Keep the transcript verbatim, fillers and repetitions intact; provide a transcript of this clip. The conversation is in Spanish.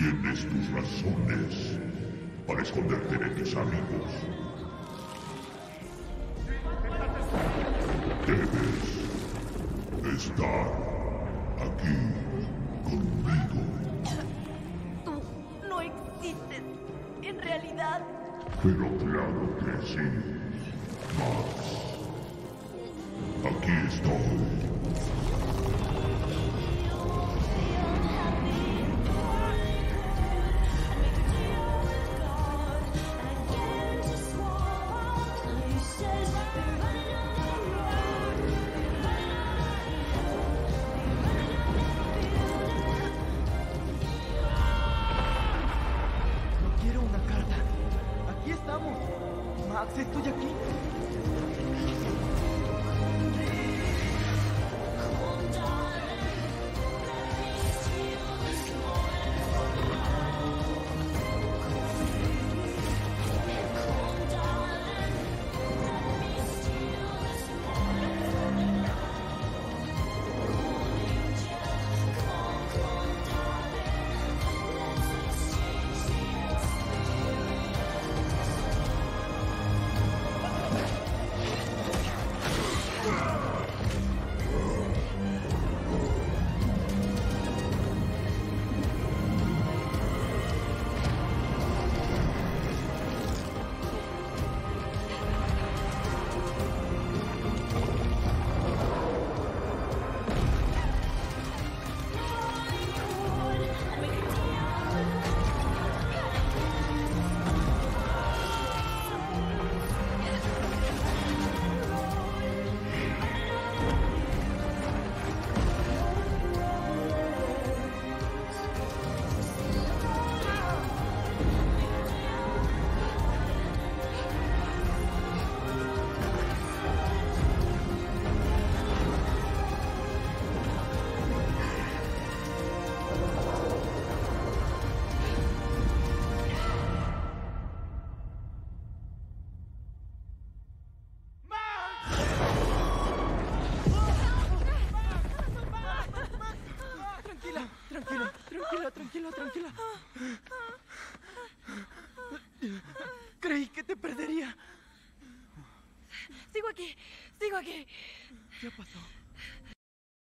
Tienes tus razones para esconderte de tus amigos. Debes estar aquí conmigo. Tú no existes, en realidad. Pero claro que sí, Max. Aquí estoy. No quiero una carta. Aquí estamos. Max, estoy aquí. Tranquila, tranquila, tranquila, tranquila, tranquila. Creí que te perdería. Sigo aquí, sigo aquí. ¿Qué pasó?